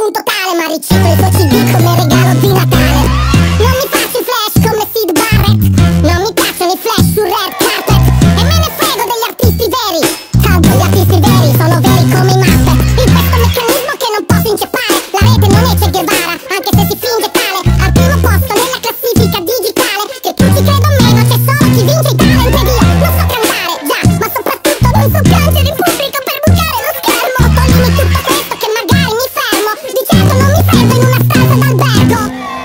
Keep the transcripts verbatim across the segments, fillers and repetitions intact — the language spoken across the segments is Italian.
su un totale, ma riciclo i suoi C D come regalo di Natale. Non mi faccio i flash come Sid Barrett, non mi piacciono i flash sul red carpet, e me ne frego degli artisti veri, tanto gli artisti veri sono veri come i Muppet. In questo meccanismo che non posso inceppare, la rete non è Che Guevara, anche se si finge tale. Al primo posto nella classifica digitale, che tu ci credo o meno, c'è solo chi vince i talent. Ed io non so cantare, già, ma soprattutto non so piangere in pubblico per bucare lo schermo. Toglimi tutto questo che magari mi fermo, di certo non mi fermo in una stanza d'albergo.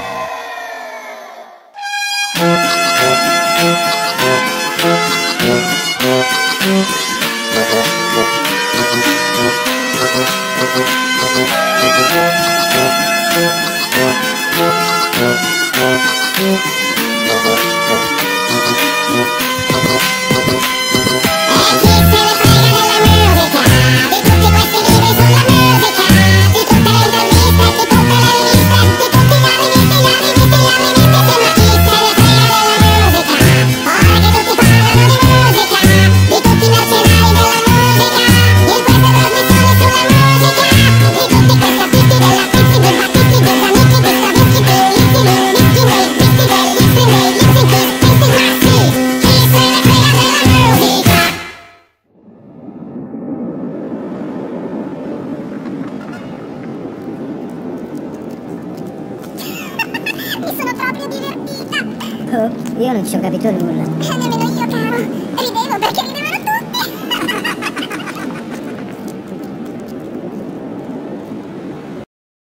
Mi sono proprio divertita. Oh, io non ci ho capito nulla. Eh, nemmeno io, caro. Ridevo perché ridevo.